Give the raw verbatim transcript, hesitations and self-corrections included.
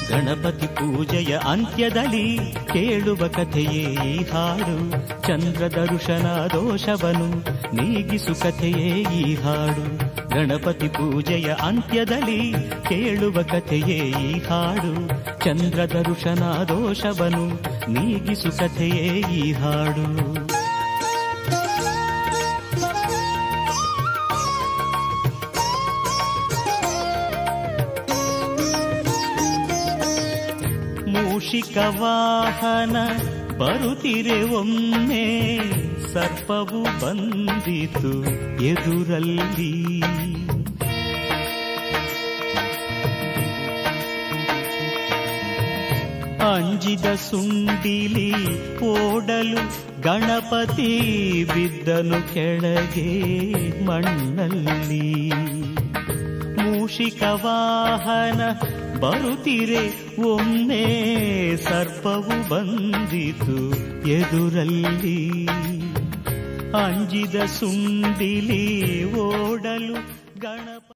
ಗಣಪತಿ ಪೂಜೆಯ ಅಂತ್ಯದಲ್ಲಿ ಕೇಳುವ ಕಥೆಯೇ ಈ ಹಾಡು. ಚಂದ್ರ ದರ್ಶನ ದೋಷವನು ನೀಗಿಸು ಕಥೆಯೇ ಈ ಹಾಡು. ಗಣಪತಿ ಪೂಜೆಯ ಅಂತ್ಯದಲ್ಲಿ ಕೇಳುವ ಕಥೆಯೇ ಈ ಹಾಡು. ಚಂದ್ರ ದರ್ಶನ ದೋಷವನು ನೀಗಿಸು ಕಥೆಯೇ ಈ ಹಾಡು. ಮೂಷಿಕ ವಾಹನ ಬರುತ್ತಿರೆ ಒಮ್ಮೆ, ಸರ್ಪವು ಬಂದಿತು ಎದುರಲ್ಲಿ. ಅಂಜಿದ ಸುಂಡಿಲಿ ಓಡಲು ಗಣಪತಿ ಬಿದ್ದನು ಕೆಳಗೆ ಮಣ್ಣಲ್ಲಿ. ಮೂಷಿಕ ವಾಹನ ಬರುತ್ತಿರೆ ಒಮ್ಮೆ, ಸರ್ಪವು ಬಂದಿತು ಎದುರಲ್ಲಿ. ಅಂಜಿದ ಸುಂಡಿಲಿ ಓಡಲು ಗಣಪ